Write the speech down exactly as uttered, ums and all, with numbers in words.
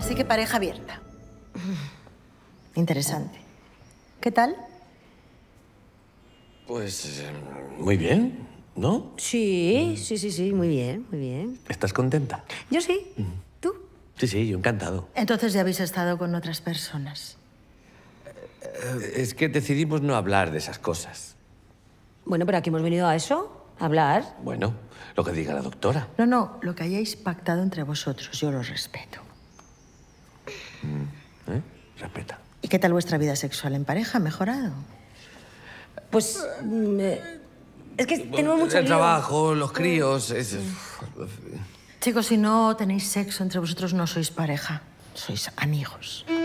Así que pareja abierta. Interesante. ¿Qué tal? Pues eh, muy bien, ¿no? Sí, sí, sí, sí, muy bien, muy bien. ¿Estás contenta? Yo sí. ¿Tú? Sí, sí, yo encantado. Entonces ya habéis estado con otras personas. Eh, Es que decidimos no hablar de esas cosas. Bueno, pero aquí hemos venido a eso, a hablar. Bueno, lo que diga la doctora. No, no, lo que hayáis pactado entre vosotros, yo lo respeto. ¿Eh? Respeta. ¿Y qué tal vuestra vida sexual en pareja? ¿Ha mejorado? Pues... mm, eh, es que tenemos mucho El lío. trabajo, los críos... Es... Chicos, si no tenéis sexo entre vosotros, no sois pareja. Sois amigos.